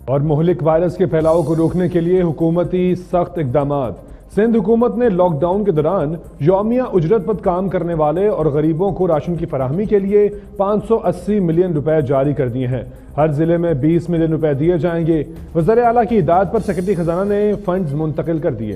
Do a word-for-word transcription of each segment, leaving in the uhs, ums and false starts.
اور مہلک وائرس کے پھیلاؤ کو روکنے کے لیے حکومتی سخت اقدامات۔ سندھ حکومت نے لاک ڈاؤن کے دوران یومیہ اجرت پر کام کرنے والے اور غریبوں کو راشن کی فراہمی کے لیے پانچ سو اسی ملین روپے جاری کر دیے ہیں۔ ہر ضلع میں بیس ملین روپے دیے جائیں گے۔ وزیر اعلیٰ کی ہدایت پر سیکرٹری خزانہ نے فنڈز منتقل کر دیے۔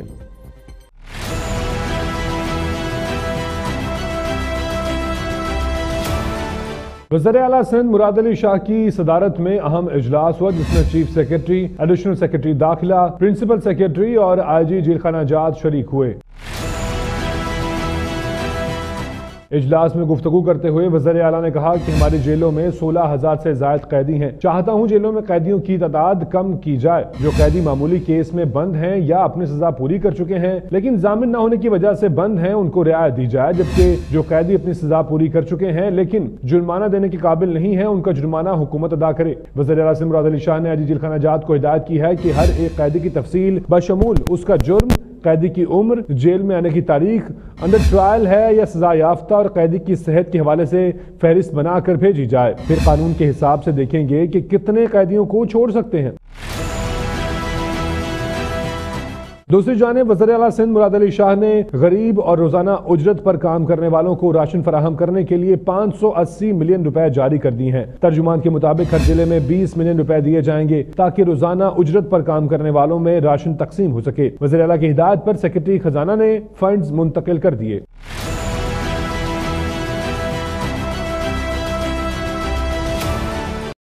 وزیر اعلیٰ سندھ مراد علی شاہ کی صدارت میں اہم اجلاس ہوا جس میں چیف سیکرٹری، ایڈیشنل سیکرٹری داخلہ، پرنسپل سیکرٹری اور آئی جی جیل خانہ جات شریک ہوئے۔ اجلاس میں گفتگو کرتے ہوئے وزیر اعلیٰ نے کہا کہ ہماری جیلوں میں سولہ ہزار سے زائد قیدی ہیں۔ چاہتا ہوں جیلوں میں قیدیوں کی تعداد کم کی جائے۔ جو قیدی معمولی کیس میں بند ہیں یا اپنی سزا پوری کر چکے ہیں لیکن ضامن نہ ہونے کی وجہ سے بند ہیں ان کو رعایت دی جائے، جبکہ جو قیدی اپنی سزا پوری کر چکے ہیں لیکن جرمانہ دینے کے قابل نہیں ہیں ان کا جرمانہ حکومت ادا کرے۔ وزیر اعلیٰ مراد علی شاہ نے آئی جی جیل خانہ جات کو ہدایت کی ہے کہ ہر ایک قیدی کی تفصیل بشمول اس کا جرم، قیدی کی عمر، جیل میں آنے کی تاریخ، انڈر ٹرائل ہے یا سزا یافتہ اور قیدی کی صحت کے حوالے سے فہرست بنا کر بھیجی جائے۔ پھر قانون کے حساب سے دیکھیں گے کہ کتنے قیدیوں کو چھوڑ سکتے ہیں۔ دوسری جانب وزیر اعلیٰ سندھ مراد علی شاہ نے غریب اور روزانہ اجرت پر کام کرنے والوں کو راشن فراہم کرنے کے لیے پانچ سو اسی ملین روپے جاری کر دی ہیں۔ ترجمان کے مطابق ہر ضلع میں بیس ملین روپے دیے جائیں گے تاکہ روزانہ اجرت پر کام کرنے والوں میں راشن تقسیم ہو سکے۔ وزیر اعلیٰ کی ہدایت پر سیکرٹری خزانہ نے فنڈز منتقل کر دیے۔